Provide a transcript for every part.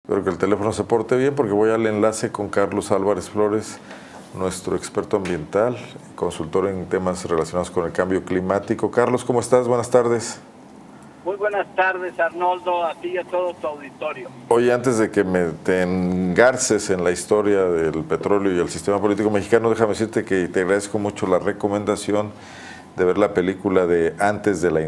Espero que el teléfono se porte bien porque voy al enlace con Carlos Álvarez Flores, nuestro experto ambiental, consultor en temas relacionados con el cambio climático. Carlos, ¿cómo estás? Buenas tardes. Muy buenas tardes, Arnoldo, a ti y a todo tu auditorio. Oye, antes de que te engarces en la historia del petróleo y el sistema político mexicano, déjame decirte que te agradezco mucho la recomendación de ver la película de Antes de la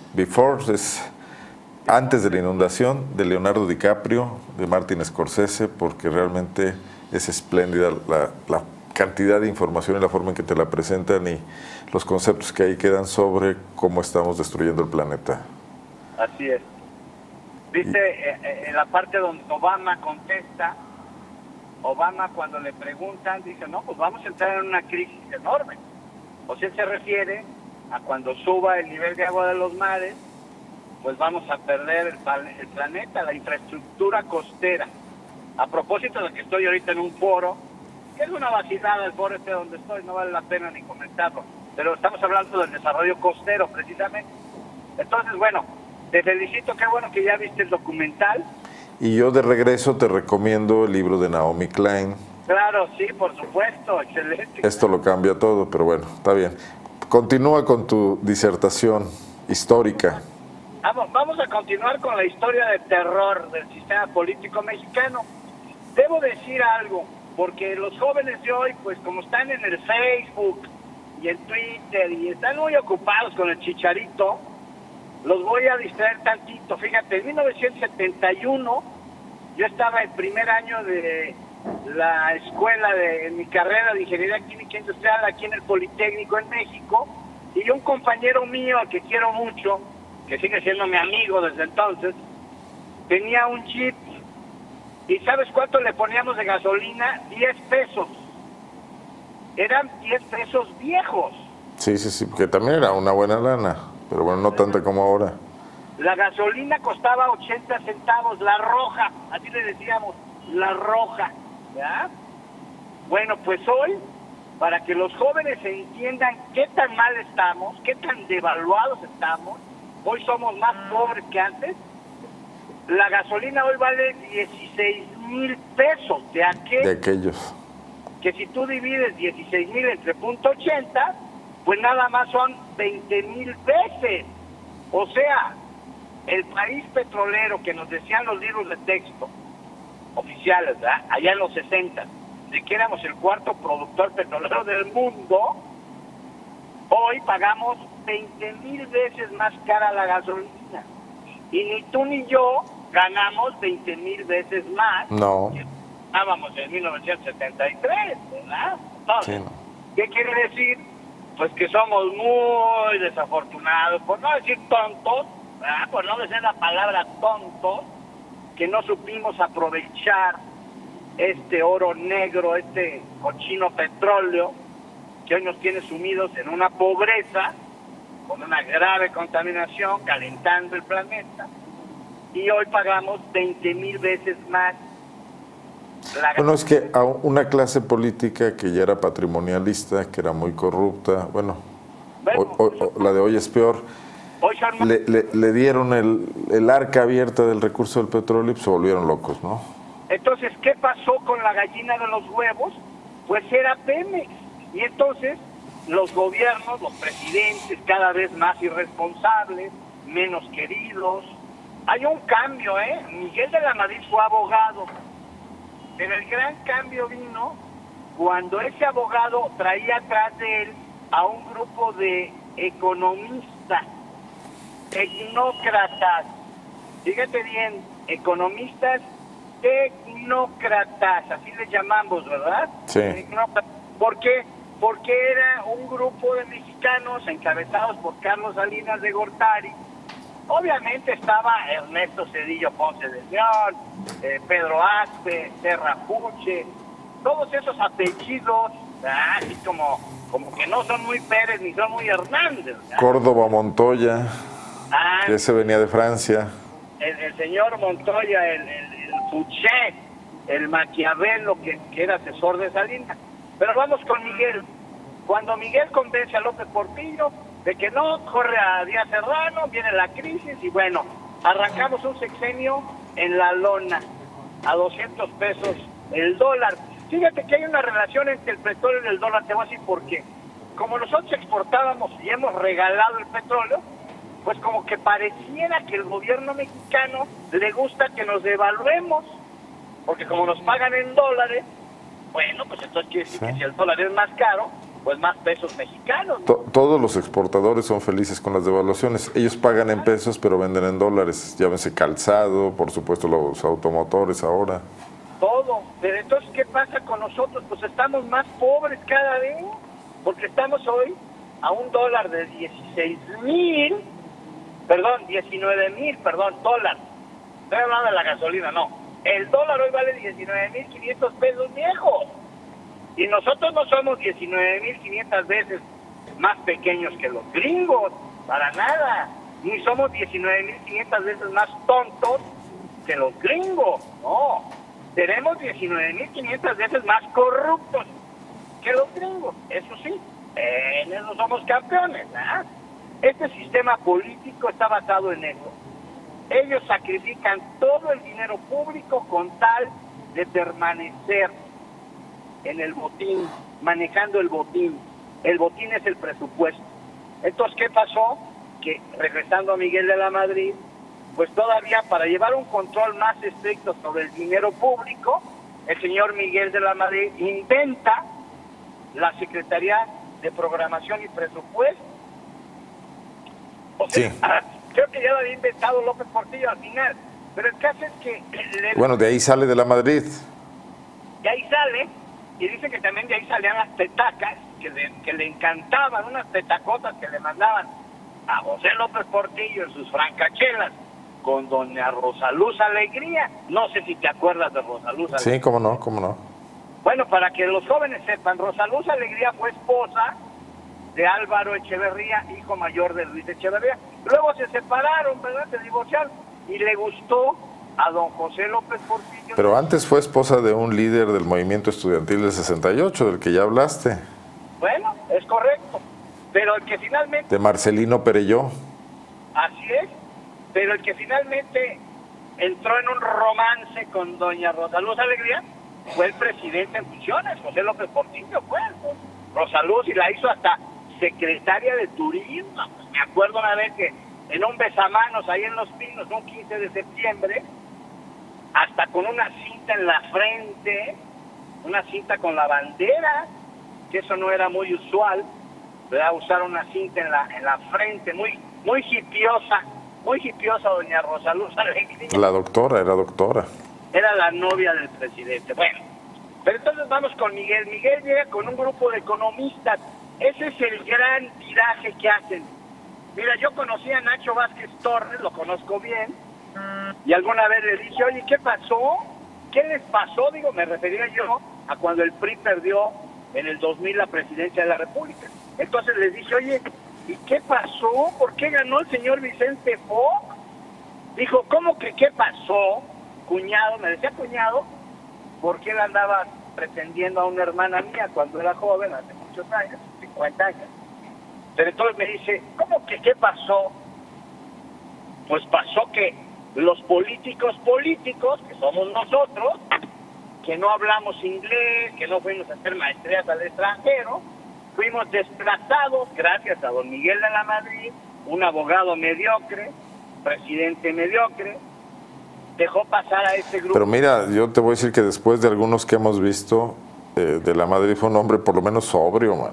inundación, de Leonardo DiCaprio, de Martin Scorsese, porque realmente es espléndida la cantidad de información y la forma en que te la presentan y los conceptos que ahí quedan sobre cómo estamos destruyendo el planeta. Así es. Viste, en la parte donde Obama contesta, Obama cuando le preguntan, dice, no, pues vamos a entrar en una crisis enorme. O sea, se refiere a cuando suba el nivel de agua de los mares, pues vamos a perder el planeta, la infraestructura costera. A propósito de que estoy ahorita en un foro, que es una vacilada el foro este donde estoy, no vale la pena ni comentarlo, pero estamos hablando del desarrollo costero precisamente. Entonces, bueno, te felicito, qué bueno que ya viste el documental. Y yo de regreso te recomiendo el libro de Naomi Klein. Claro, sí, por supuesto, excelente. Esto lo cambia todo, pero bueno, está bien. Continúa con tu disertación histórica. Vamos a continuar con la historia de terror del sistema político mexicano. Debo decir algo, porque los jóvenes de hoy, pues como están en el Facebook y en Twitter y están muy ocupados con el chicharito, los voy a distraer tantito. Fíjate, en 1971 yo estaba en primer año de la escuela en mi carrera de Ingeniería Química Industrial aquí en el Politécnico en México, y un compañero mío al que quiero mucho, que sigue siendo mi amigo desde entonces, tenía un Jeep. ¿Y sabes cuánto le poníamos de gasolina? 10 pesos. Eran 10 pesos viejos. Sí, que también era una buena lana, pero bueno, no tanta como ahora. La gasolina costaba 80 centavos, la roja, así le decíamos, la roja, ¿ya? Bueno, pues hoy, para que los jóvenes entiendan qué tan mal estamos, qué tan devaluados estamos, hoy somos más pobres que antes. La gasolina hoy vale 16,000 pesos. De aquellos. Que si tú divides 16,000 entre .80, pues nada más son 20,000 veces. O sea, el país petrolero que nos decían los libros de texto oficiales, ¿verdad?, allá en los 60, de que éramos el cuarto productor petrolero del mundo, hoy pagamos 20,000 veces más cara la gasolina. Y ni tú ni yo ganamos 20,000 veces más. No. Que ganábamos en 1973, ¿verdad? Entonces, sí, no. ¿Qué quiere decir? Pues que somos muy desafortunados, por no decir tontos, ¿verdad?, por no decir la palabra tontos, que no supimos aprovechar este oro negro, este cochino petróleo, que hoy nos tiene sumidos en una pobreza, con una grave contaminación, calentando el planeta, y hoy pagamos 20,000 veces más. Bueno, es que a una clase política que ya era patrimonialista, que era muy corrupta, la de hoy es peor, le dieron el arca abierta del recurso del petróleo y se volvieron locos, ¿no? Entonces, ¿qué pasó con la gallina de los huevos? Pues era Pemex. Y entonces los gobiernos, los presidentes, cada vez más irresponsables, menos queridos. Hay un cambio, ¿eh? Miguel de la Madrid fue abogado, pero el gran cambio vino cuando ese abogado traía atrás de él a un grupo de economistas, tecnócratas. Fíjate bien, economistas tecnócratas, así les llamamos, ¿verdad? Sí. ¿Por qué? Porque era un grupo de mexicanos encabezados por Carlos Salinas de Gortari. Obviamente estaba Ernesto Zedillo Ponce de León, Pedro Aspe, Serra Puche, todos esos apellidos, así como que no son muy Pérez ni son muy Hernández, ¿verdad? Córdoba Montoya, que ese venía de Francia. El señor Montoya, el Puché, el Maquiavelo, que era asesor de Salinas. Pero vamos con Miguel. Cuando Miguel convence a López Portillo de que no, corre a Díaz Serrano, viene la crisis y bueno, arrancamos un sexenio en la lona. a 200 pesos el dólar. Fíjate que hay una relación entre el petróleo y el dólar, te voy a decir por qué. Como nosotros exportábamos y hemos regalado el petróleo, pues como que pareciera que el gobierno mexicano le gusta que nos devaluemos, porque como nos pagan en dólares, bueno, pues entonces quiere decir que si el dólar es más caro, pues más pesos mexicanos, ¿no? Todos los exportadores son felices con las devaluaciones. Ellos pagan en pesos, pero venden en dólares. Llámese calzado, por supuesto los automotores ahora. Todo. Pero entonces, ¿qué pasa con nosotros? Pues estamos más pobres cada vez, porque estamos hoy a un dólar de 19,000 dólares. Estoy hablando de la gasolina, no. El dólar hoy vale 19,500 pesos viejos. Y nosotros no somos 19,500 veces más pequeños que los gringos, para nada. Ni somos 19,500 veces más tontos que los gringos, no. Tenemos 19,500 veces más corruptos que los gringos, eso sí, en eso somos campeones, ¿verdad? Este sistema político está basado en eso. Ellos sacrifican todo el dinero público con tal de permanecer en el botín, manejando el botín. El botín es el presupuesto. Entonces, ¿qué pasó? Que regresando a Miguel de la Madrid, pues todavía para llevar un control más estricto sobre el dinero público, el señor Miguel de la Madrid inventa la Secretaría de Programación y Presupuesto. O sea, sí, creo que ya lo había inventado López Portillo al final, pero el caso es que... Bueno, de ahí sale de la Madrid. De ahí sale, y dice que también de ahí salían las petacas, que le encantaban, unas petacotas que le mandaban a José López Portillo en sus francachelas con doña Rosaluz Alegría. No sé si te acuerdas de Rosaluz Alegría. Sí, cómo no, cómo no. Bueno, para que los jóvenes sepan, Rosaluz Alegría fue esposa de Álvaro Echeverría, hijo mayor de Luis Echeverría. Luego se separaron, ¿verdad? Se divorciaron y le gustó a don José López Portillo. Pero antes fue esposa de un líder del movimiento estudiantil del 68, del que ya hablaste. Bueno, es correcto, pero el que finalmente... De Marcelino Perelló. Así es, pero el que finalmente entró en un romance con doña Rosaluz Alegría fue el presidente en funciones, José López Portillo, pues. Rosaluz, y la hizo hasta secretaria de turismo. Pues me acuerdo una vez que en un besamanos ahí en Los Pinos, un 15 de septiembre, hasta con una cinta en la frente, una cinta con la bandera, que eso no era muy usual, ¿verdad? Usar una cinta en la frente, muy hipiosa doña Rosaluz Alegría. La doctora, era doctora. Era la novia del presidente. Bueno, pero entonces vamos con Miguel. Miguel llega con un grupo de economistas. Ese es el gran tiraje que hacen. Mira, yo conocí a Nacho Vázquez Torres, lo conozco bien, y alguna vez le dije, oye, ¿qué pasó? ¿Qué les pasó? Digo, me refería yo a cuando el PRI perdió en el 2000 la presidencia de la República. Entonces les dije, oye, ¿y qué pasó? ¿Por qué ganó el señor Vicente Fox? Dijo, ¿cómo que qué pasó? Cuñado, me decía cuñado, porque él andaba pretendiendo a una hermana mía cuando era joven, hace muchos años, 50 años. Pero entonces me dice, ¿cómo que qué pasó? Pues pasó que los políticos, que somos nosotros, que no hablamos inglés, que no fuimos a hacer maestrías al extranjero, fuimos desplazados gracias a don Miguel de la Madrid, un abogado mediocre, presidente mediocre, dejó pasar a ese grupo. Pero mira, yo te voy a decir que después de algunos que hemos visto, de la Madrid fue un hombre por lo menos sobrio, mano.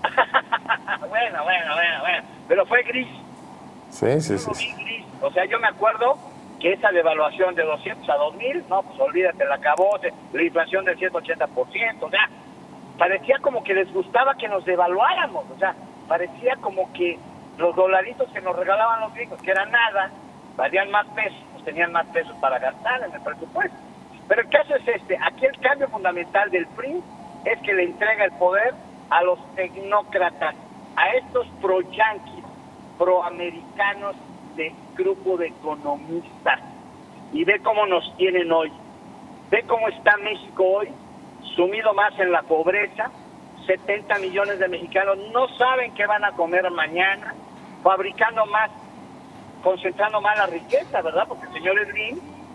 Bueno, pero fue gris. Sí. Gris. O sea, yo me acuerdo que esa devaluación de 200 a 2000, no, pues olvídate, la acabó, la inflación del 180%, o sea, parecía como que les gustaba que nos devaluáramos, o sea, parecía como que los dolaritos que nos regalaban los gringos, que era nada, valían más pesos, pues tenían más pesos para gastar en el presupuesto. Pero el caso es este, aquí el cambio fundamental del PRI es que le entrega el poder a los tecnócratas, a estos pro-yanquis, pro-americanos de grupo de economistas. Y ve cómo nos tienen hoy. Ve cómo está México hoy, sumido más en la pobreza. 70 millones de mexicanos no saben qué van a comer mañana, fabricando más, concentrando más la riqueza, ¿verdad? Porque el señor Slim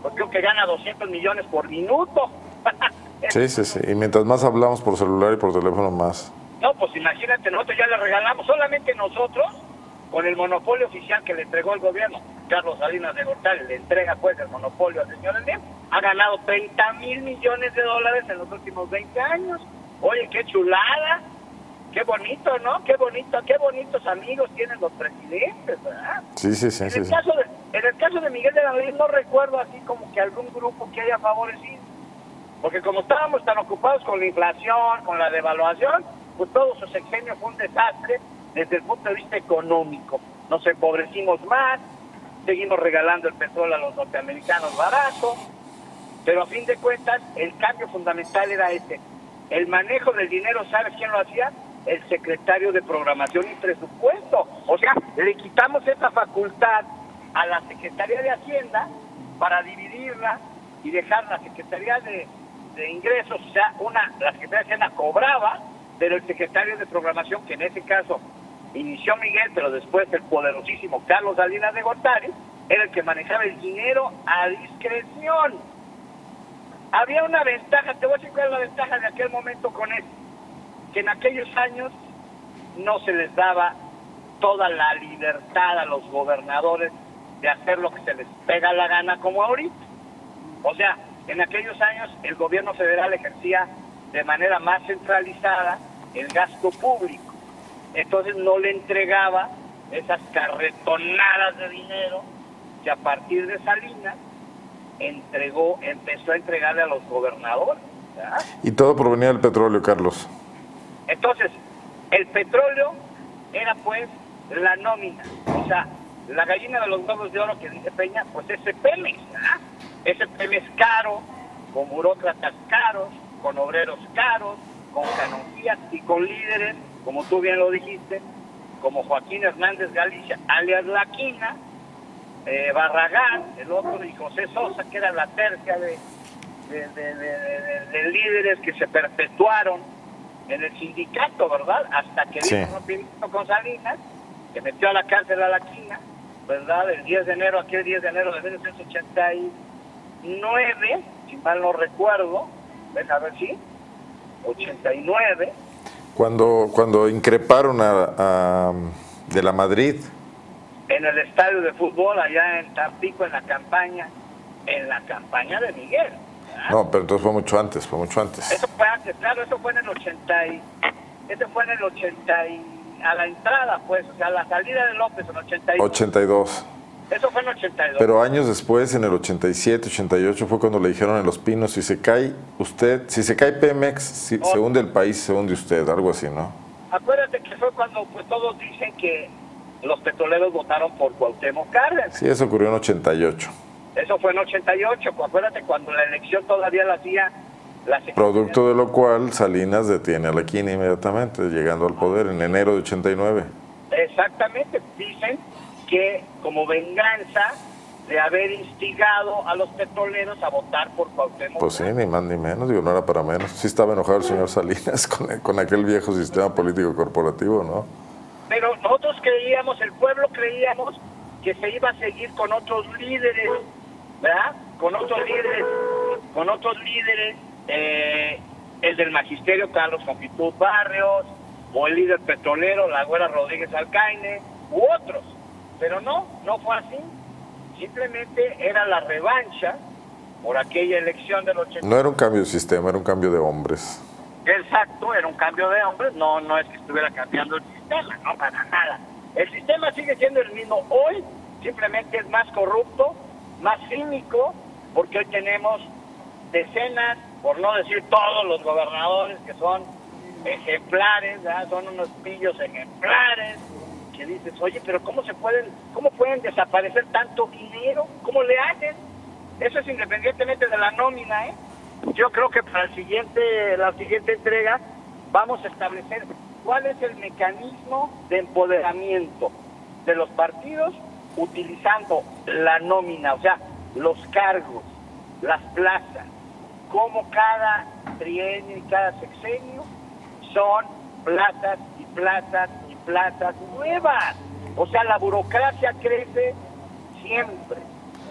pues creo que gana 200 millones por minuto. Sí, y mientras más hablamos por celular y por teléfono, más. No, pues imagínate, nosotros ya le regalamos, solamente nosotros, con el monopolio oficial que le entregó el gobierno, Carlos Salinas de Gortari, le entrega pues el monopolio al señor Slim, ha ganado 30,000 millones de dólares en los últimos 20 años. Oye, qué chulada, qué bonito, ¿no? Qué bonito, qué bonitos amigos tienen los presidentes, ¿verdad? Sí. En el caso de Miguel de la Madrid no recuerdo así como que algún grupo que haya favorecido, porque como estábamos tan ocupados con la inflación, con la devaluación, pues todo su sexenio fue un desastre desde el punto de vista económico. Nos empobrecimos más, seguimos regalando el petróleo a los norteamericanos barato, pero a fin de cuentas el cambio fundamental era este. El manejo del dinero, ¿sabes quién lo hacía? El secretario de Programación y Presupuesto. O sea, le quitamos esa facultad a la Secretaría de Hacienda para dividirla y dejar la Secretaría de Ingresos, o sea, la Secretaría de Hacienda cobraba, pero el secretario de Programación, que en ese caso inició Miguel, pero después el poderosísimo Carlos Salinas de Gortari, era el que manejaba el dinero a discreción. Había una ventaja, te voy a decir cuál es la ventaja de aquel momento con esto, que en aquellos años no se les daba toda la libertad a los gobernadores de hacer lo que se les pega la gana como ahorita. O sea, en aquellos años el gobierno federal ejercía de manera más centralizada el gasto público. Entonces no le entregaba esas carretonadas de dinero que a partir de Salinas empezó a entregarle a los gobernadores, ¿verdad? Y todo provenía del petróleo, Carlos. Entonces, el petróleo era pues la nómina, o sea, la gallina de los huevos de oro que dice Peña, pues ese Pemex, ¿verdad? Ese Pemex caro, con burócratas caros, con obreros caros, con canonjías y con líderes, como tú bien lo dijiste, como Joaquín Hernández Galicia, alias La Quina, Barragán, el otro, y José Sosa, que era la tercia de líderes que se perpetuaron en el sindicato, ¿verdad? Hasta que vino un rompimiento con Salinas, que metió a la cárcel a La Quina, ¿verdad? El 10 de enero, aquel 10 de enero de 1989, si mal no recuerdo, a ver si, 89. Cuando increparon a de la Madrid. En el estadio de fútbol, allá en Tampico, en la campaña de Miguel, ¿verdad? No, pero entonces fue mucho antes. Eso fue antes, claro, eso fue en el 80 a la entrada, pues, o sea, a la salida de López en 82. Eso fue en 82. Pero años después, en el 87, 88, fue cuando le dijeron en Los Pinos, si se cae Pemex, se hunde el país, se hunde usted, algo así, ¿no? Acuérdate que fue cuando pues todos dicen que los petroleros votaron por Cuauhtémoc Cárdenas. Sí, eso ocurrió en 88. Eso fue en 88, acuérdate cuando la elección todavía la hacía la Secretaría. Producto de lo cual Salinas detiene a La Quina inmediatamente, llegando al poder en enero de 89. Exactamente, dicen que como venganza de haber instigado a los petroleros a votar por Cuauhtémoc. Pues sí, ni más ni menos, digo, no era para menos. Sí estaba enojado el señor Salinas con aquel viejo sistema político corporativo, ¿no? Pero nosotros creíamos, el pueblo creíamos que se iba a seguir con otros líderes, ¿verdad? Con otros líderes, el del magisterio Carlos Confitud Barrios, o el líder petrolero, la Güera Rodríguez Alcaine, u otros. Pero no fue así. Simplemente era la revancha por aquella elección del 80. No era un cambio de sistema, era un cambio de hombres. Exacto, era un cambio de hombres, no es que estuviera cambiando el sistema, no para nada. El sistema sigue siendo el mismo. Hoy simplemente es más corrupto, más cínico, porque hoy tenemos decenas, por no decir todos los gobernadores que son ejemplares, ¿verdad? Son unos pillos ejemplares, que dices, oye, pero ¿cómo pueden desaparecer tanto dinero? ¿Cómo le hacen? Eso es independientemente de la nómina, ¿eh? Yo creo que para la siguiente entrega vamos a establecer cuál es el mecanismo de empoderamiento de los partidos utilizando la nómina, o sea, los cargos, las plazas, como cada trienio y cada sexenio son plazas y plazas y plazas nuevas. O sea, la burocracia crece siempre.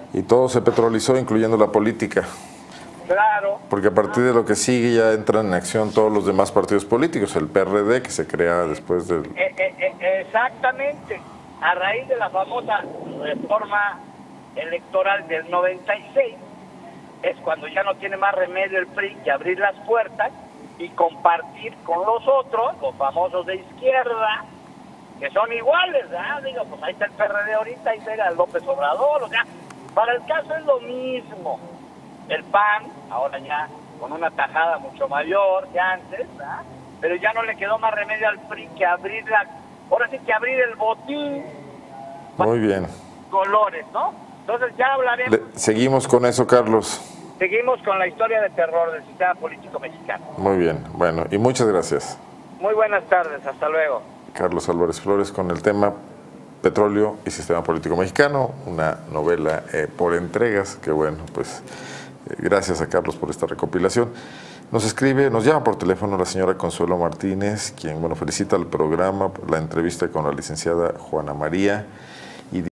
Y todo se petrolizó, incluyendo la política. Claro. Porque a partir de lo que sigue ya entran en acción todos los demás partidos políticos, el PRD que se crea después del... Exactamente. A raíz de la famosa reforma electoral del 96, es cuando ya no tiene más remedio el PRI que abrir las puertas y compartir con los otros, los famosos de izquierda, que son iguales, ¿verdad? Digo, pues ahí está el PRD ahorita, ahí está el López Obrador, o sea, para el caso es lo mismo. El PAN, ahora ya con una tajada mucho mayor que antes, ¿verdad? Pero ya no le quedó más remedio al PRI que abrir ahora sí que abrir el botín. Muy bien. Colores, ¿no? Entonces ya hablaremos. Seguimos con eso, Carlos. Seguimos con la historia de terror del sistema político mexicano. Muy bien, bueno, y muchas gracias. Muy buenas tardes, hasta luego. Carlos Álvarez Flores con el tema Petróleo y Sistema Político Mexicano, una novela por entregas, que bueno, pues gracias a Carlos por esta recopilación. Nos llama por teléfono la señora Consuelo Martínez, quien, bueno, felicita el programa, la entrevista con la licenciada Juana María.